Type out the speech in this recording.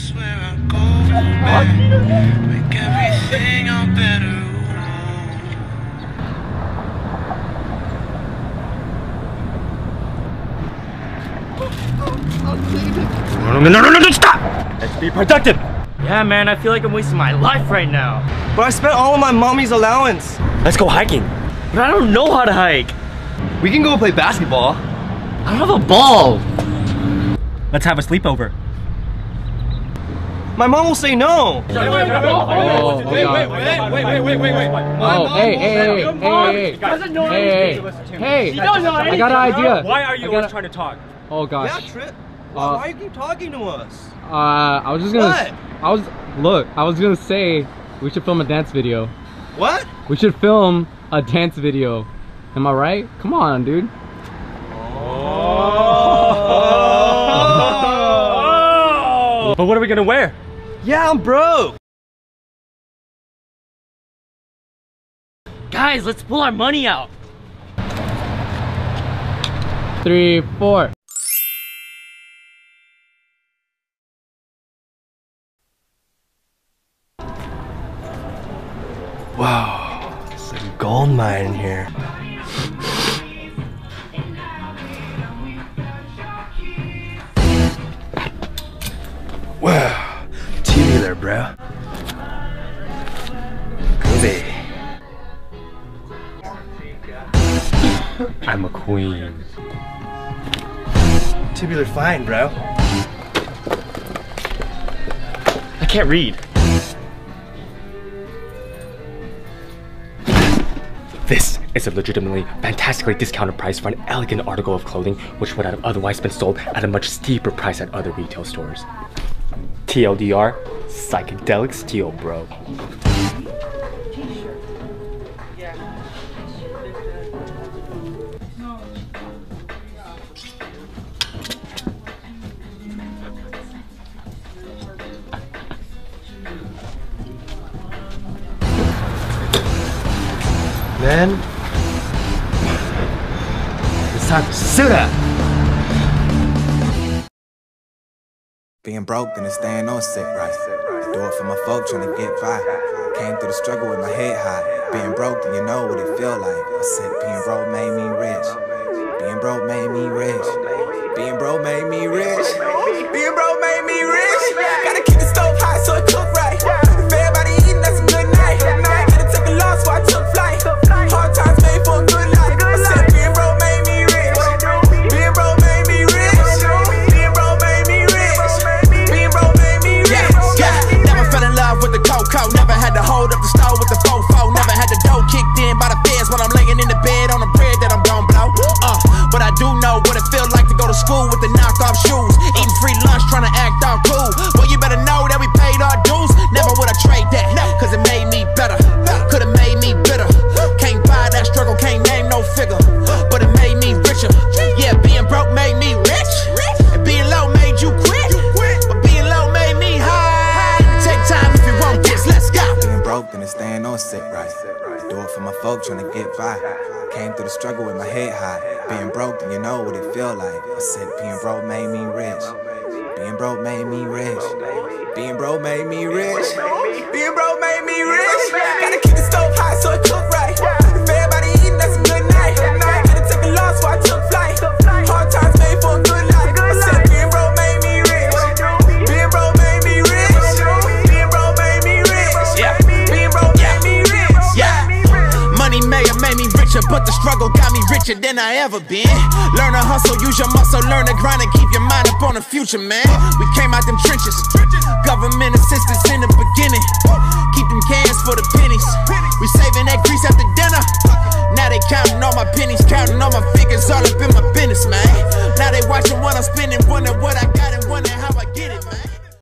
swear I'll go back, make everything all better. No, stop! Let's be productive! Yeah, man, I feel like I'm wasting my life right now. But I spent all of my mommy's allowance. Let's go hiking. But I don't know how to hike. We can go play basketball. I don't have a ball. Let's have a sleepover. My mom will say no. Wait. Oh, hey. I got an idea. Why are you always trying to talk? Oh gosh. Yeah, Trip. Why you keep talking to us? I was just gonna. What? I was gonna say we should film a dance video. What? We should film a dance video. Am I right? Come on, dude. Oh. But what are we gonna wear? Yeah, I'm broke. Guys, let's pull our money out. 3, 4. Wow, it's like a gold mine in here. Wow, tubular, bro. Groovy. I'm a queen. Tubular fine, bro. I can't read. This is a legitimately, fantastically discounted price for an elegant article of clothing which would have otherwise been sold at a much steeper price at other retail stores. TLDR, psychedelic steel, bro. Man, it's time to suit up. Being broke and staying on sick, right? Do it for my folk trying to get by. Came through the struggle with my head high. Being broke and you know what it feel like. I said being broke made me rich. Being broke made me rich. Being broke made me rich. Being broke made me rich. Gotta keep the stove hot so it cook right. If everybody eating, that's a good night. Gotta take a loss, so I took flight. Hard times made for a good life. I said being broke made me rich. Being broke made me rich. Being broke made me rich. Being broke made me rich. Yeah. Never fell in love with the cocoa. Never had to hold up the stove with the fofo. Never had the dough kicked in by the feds when I'm laying in the bed on the bread that I'm gon' blow. But I do know what it feels like to go to school with the knockoff shoes. Eating free lunch, trying to act all cool. Well, you better know that we paid our dues. Never would I trade that, cause it made me better. Could've made me bitter. Can't buy that struggle, can't name no figure. But it made me richer. Yeah, being broke made me rich. And being low made you quit. But being low made me high. Take time if you want this, let's go. Being broke and staying on sick, right? Do it for my folk trying to get by. Came through the struggle with my head high. Being broke and you know what it feel like. I said being broke made me rich. Being broke made me rich. Being broke made me rich. Being broke made me rich. Gotta keep the stove hot so it cook right. If everybody eating, that's a good night. Gotta take a loss, so I took flight. Hard times made for a good life. I said being broke made me rich. Being broke made me rich. Being broke made me rich. Yeah. Being broke made me rich. Yeah. Money may have made me richer, but the struggle got me richer than I ever been. Learn to hustle, use your muscle, learn to grind and keep your mind up on the future, man. We came out them trenches, government assistance in the beginning. Keep them cans for the pennies. We saving that grease after dinner. Now they counting all my pennies, counting all my figures, all up in my business, man. Now they watching what I'm spending, wonder what I got and wonder how I